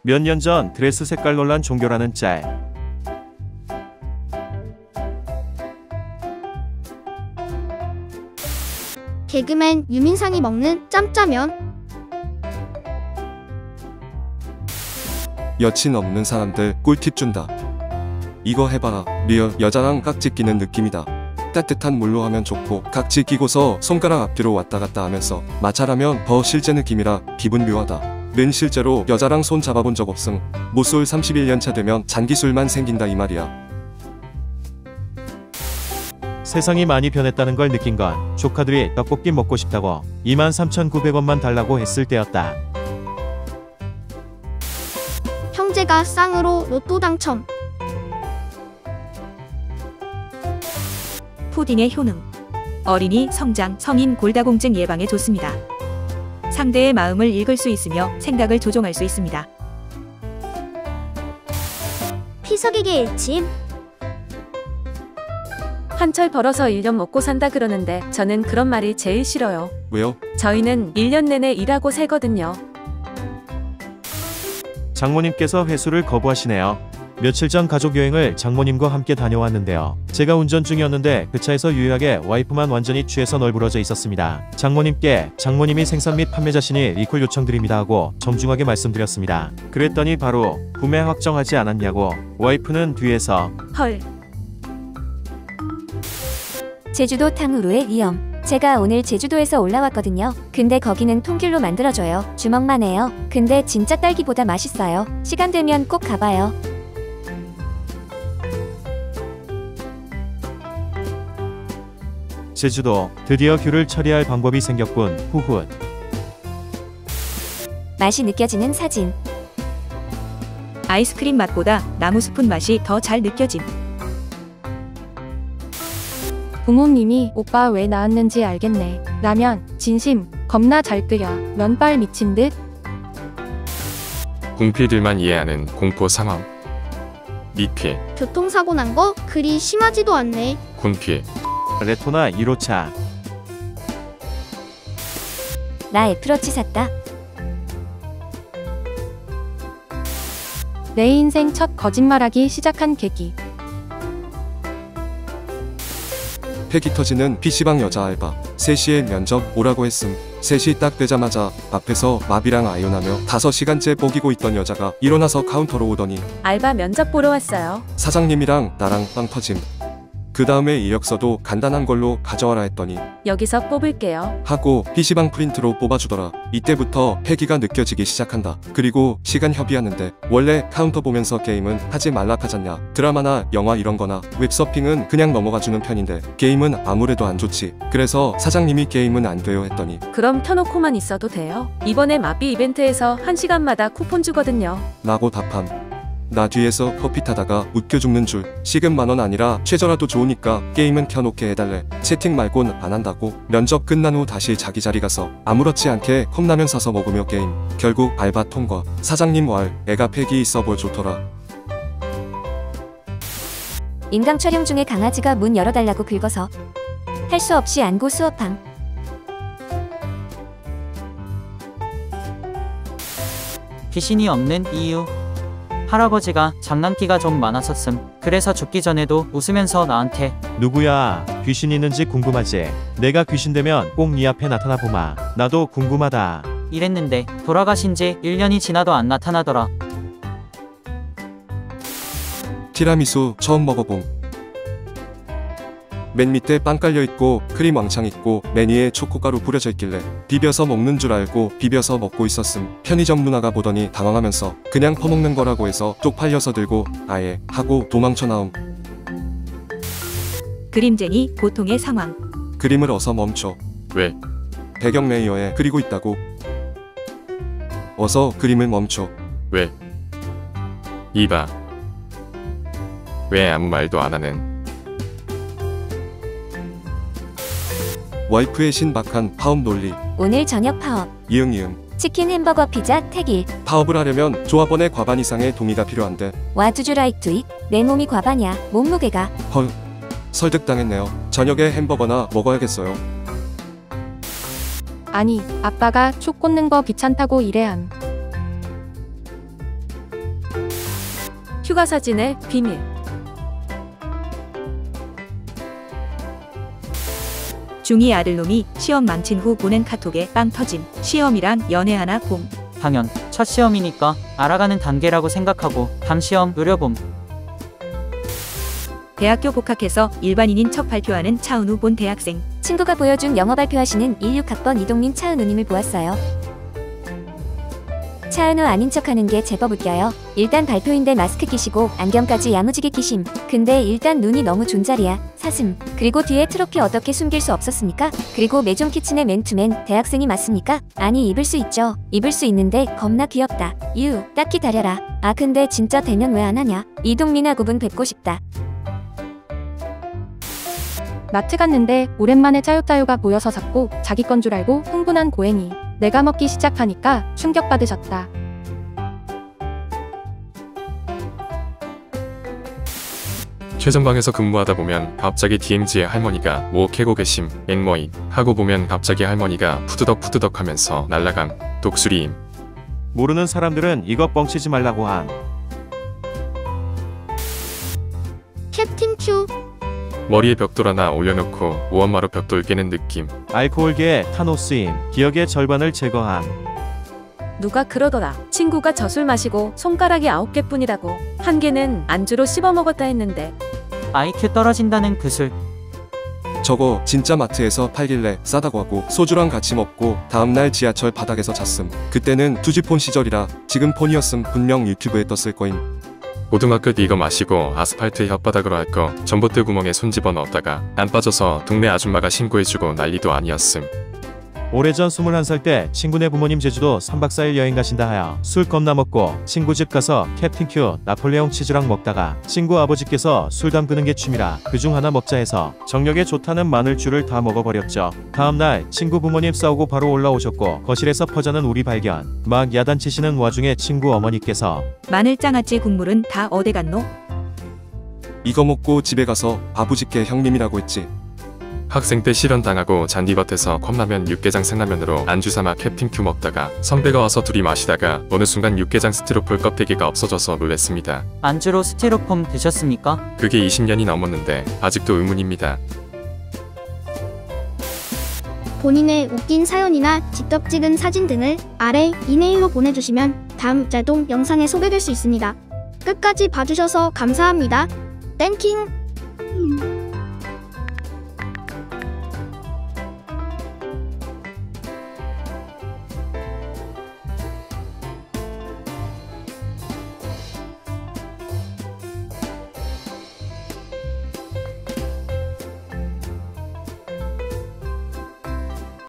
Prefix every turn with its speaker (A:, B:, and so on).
A: 몇 년 전 드레스 색깔 논란 종결하는 짤.
B: 개그맨 유민상이 먹는 짬짜면.
C: 여친 없는 사람들 꿀팁 준다. 이거 해봐라. 리얼 여자랑 깍지 끼는 느낌이다. 따뜻한 물로 하면 좋고 깍지 끼고서 손가락 앞뒤로 왔다 갔다 하면서 마찰하면 더 실제 느낌이라 기분 묘하다. 는 실제로 여자랑 손 잡아본 적 없음. 모쏠 31년차 되면 잔기술만 생긴다 이 말이야.
A: 세상이 많이 변했다는 걸 느낀 건 조카들이 떡볶이 먹고 싶다고 23,900원만 달라고 했을 때였다.
B: 형제가 쌍으로 로또 당첨.
D: 푸딩의 효능. 어린이, 성장, 성인 골다공증 예방에 좋습니다. 상대의 마음을 읽을 수 있으며 생각을 조종할 수 있습니다.
B: 피서기계 일침.
E: 한철 벌어서 1년 먹고 산다 그러는데 저는 그런 말이 제일 싫어요.
C: 왜요?
E: 저희는 1년 내내 일하고 살거든요.
A: 장모님께서 회수를 거부하시네요. 며칠 전 가족여행을 장모님과 함께 다녀왔는데요. 제가 운전 중이었는데 그 차에서 유일하게 와이프만 완전히 취해서 널브러져 있었습니다. 장모님께 장모님이 생산 및 판매자시니 리콜 요청드립니다 하고 정중하게 말씀드렸습니다. 그랬더니 바로 구매 확정하지 않았냐고 와이프는 뒤에서
E: 헐.
F: 제주도 탕후루의 위험. 제가 오늘 제주도에서 올라왔거든요. 근데 거기는 통귤로 만들어줘요. 주먹만 해요. 근데 진짜 딸기보다 맛있어요. 시간 되면 꼭 가봐요.
A: 제주도 드디어 귤을 처리할 방법이 생겼군. 후훗.
F: 맛이 느껴지는 사진.
D: 아이스크림 맛보다 나무 스푼 맛이 더 잘 느껴짐.
G: 부모님이 오빠 왜 낳았는지 알겠네. 라면 진심 겁나 잘 끓여. 면발 미친 듯.
H: 궁피들만 이해하는 공포 상황. 미피,
B: 교통사고 난 거 그리 심하지도 않네.
H: 군피,
A: 레토나 1호차.
F: 나 애플워치 샀다.
G: 내 인생 첫 거짓말하기 시작한 계기.
C: 팩이 터지는 PC방 여자 알바. 3시에 면접 오라고 했음. 3시 딱 되자마자 앞에서 마비랑 아이온하며 5시간째 뽀기고 있던 여자가 일어나서 카운터로 오더니
E: 알바 면접 보러 왔어요.
C: 사장님이랑 나랑 빵 터짐. 그 다음에 이력서도 간단한 걸로 가져와라 했더니
E: 여기서 뽑을게요.
C: 하고 PC방 프린트로 뽑아주더라. 이때부터 패기가 느껴지기 시작한다. 그리고 시간 협의하는데 원래 카운터 보면서 게임은 하지 말라 하잖냐. 드라마나 영화 이런거나 웹서핑은 그냥 넘어가주는 편인데 게임은 아무래도 안 좋지. 그래서 사장님이 게임은 안 돼요 했더니
E: 그럼 켜놓고만 있어도 돼요. 이번에 마비 이벤트에서 1시간마다 쿠폰 주거든요.
C: 라고 답함. 나 뒤에서 커피 타다가 웃겨 죽는 줄. 시급 10,000원 아니라 최저라도 좋으니까 게임은 켜놓게 해달래. 채팅 말곤 안 한다고. 면접 끝난 후 다시 자기 자리 가서 아무렇지 않게 컵라면 사서 먹으며 게임. 결국 알바 통과. 사장님 왈 애가 패기 있어 보여 좋더라.
F: 인강 촬영 중에 강아지가 문 열어달라고 긁어서 할 수 없이 안고 수업함.
I: 귀신이 없는 이유. 할아버지가 장난기가 좀 많았었음. 그래서 죽기 전에도 웃으면서 나한테
A: 누구야? 귀신 있는지 궁금하지? 내가 귀신 되면 꼭 네 앞에 나타나 보마. 나도 궁금하다.
I: 이랬는데 돌아가신 지 1년이 지나도 안 나타나더라.
C: 티라미수 처음 먹어봄. 맨 밑에 빵 깔려있고 크림 왕창 있고 맨 위에 초코가루 뿌려져 있길래 비벼서 먹는 줄 알고 비벼서 먹고 있었음. 편의점 누나가 보더니 당황하면서 그냥 퍼먹는 거라고 해서 쪽팔려서 들고 아예 하고 도망쳐 나옴.
D: 그림쟁이 고통의 상황.
C: 그림을 어서 멈춰.
H: 왜?
C: 배경 레이어에 그리고 있다고. 어서 그림을 멈춰.
H: 왜? 이봐. 왜 아무 말도 안 하는?
C: 와이프의 신박한 파업 논리.
F: 오늘 저녁 파업.
C: 이응.
F: 치킨 햄버거 피자 택일.
C: 파업을 하려면 조합원의 과반 이상의 동의가 필요한데.
F: What do you like to eat? 내 몸이 과반이야. 몸무게가.
C: 헐. 설득당했네요. 저녁에 햄버거나 먹어야겠어요.
G: 아니 아빠가 촉 꽂는 거 귀찮다고 이래함.
E: 휴가 사진의 비밀.
D: 중2 아들놈이 시험 망친 후 보낸 카톡에 빵 터짐. 시험이랑 연애하나 봄.
I: 당연 첫 시험이니까 알아가는 단계라고 생각하고 담시험 노려봄.
D: 대학교 복학해서 일반인인 척 발표하는 차은우 본 대학생.
F: 친구가 보여준 영어 발표하시는 16학번 이동민 차은우님을 보았어요. 차은우 아닌 척하는 게 제법 웃겨요. 일단 발표인데 마스크 끼시고 안경까지 야무지게 끼심. 근데 일단 눈이 너무 존잘이야. 사슴. 그리고 뒤에 트로피 어떻게 숨길 수 없었습니까? 그리고 매종 키친의 맨투맨 대학생이 맞습니까? 아니 입을 수 있죠. 입을 수 있는데 겁나 귀엽다. 딱히 다려라. 아 근데 진짜 대면 왜 안 하냐? 이동민아 구분 뵙고 싶다.
G: 마트 갔는데 오랜만에 짜요짜요가 보여서 샀고 자기 건 줄 알고 흥분한 고행이 내가 먹기 시작하니까 충격받으셨다.
H: 최전방에서 근무하다 보면 갑자기 DMZ의 할머니가 뭐 캐고 계심 앵머이 하고 보면 갑자기 할머니가 푸드덕 하면서 날라감 독수리임.
A: 모르는 사람들은 이거 뻥치지 말라고 한.
B: 캡틴 큐.
H: 머리에 벽돌 하나 올려놓고 오한마로 벽돌 깨는 느낌.
A: 알코올계의 타노스임. 기억의 절반을 제거한.
E: 누가 그러더라. 친구가 젖을 마시고 손가락이 9개뿐이라고. 한 개는 안주로 씹어먹었다 했는데.
I: IQ 떨어진다는 그 술.
C: 저거 진짜 마트에서 팔길래 싸다고 하고 소주랑 같이 먹고 다음날 지하철 바닥에서 잤음. 그때는 투지폰 시절이라 지금 폰이었음 분명 유튜브에 떴을 거임.
H: 고등학교 때 이거 마시고 아스팔트 혓바닥으로 할 거 전봇대 구멍에 손 집어넣었다가 안 빠져서 동네 아줌마가 신고해주고 난리도 아니었음.
A: 오래전 21살 때 친구네 부모님 제주도 3박 4일 여행 가신다 하여 술 겁나 먹고 친구 집 가서 캡틴 큐 나폴레옹 치즈랑 먹다가 친구 아버지께서 술 담그는 게 취미라 그중 하나 먹자 해서 정력에 좋다는 마늘주를 다 먹어버렸죠. 다음날 친구 부모님 싸우고 바로 올라오셨고 거실에서 퍼자는 우리 발견. 막 야단치시는 와중에 친구 어머니께서
D: 마늘장아찌 국물은 다 어디 갔노?
C: 이거 먹고 집에 가서 아버지께 형님이라고 했지.
H: 학생 때 실현당하고 잔디밭에서 컵라면 육개장 생라면으로 안주 삼아 캡틴 큐 먹다가 선배가 와서 둘이 마시다가 어느 순간 육개장 스티로폴 껍데기가 없어져서 놀랬습니다.
I: 안주로 스티로폼 드셨습니까?
H: 그게 20년이 넘었는데 아직도 의문입니다.
B: 본인의 웃긴 사연이나 직접 찍은 사진 등을 아래 이메일로 보내주시면 다음 자동 영상에 소개될 수 있습니다. 끝까지 봐주셔서 감사합니다. 땡킹!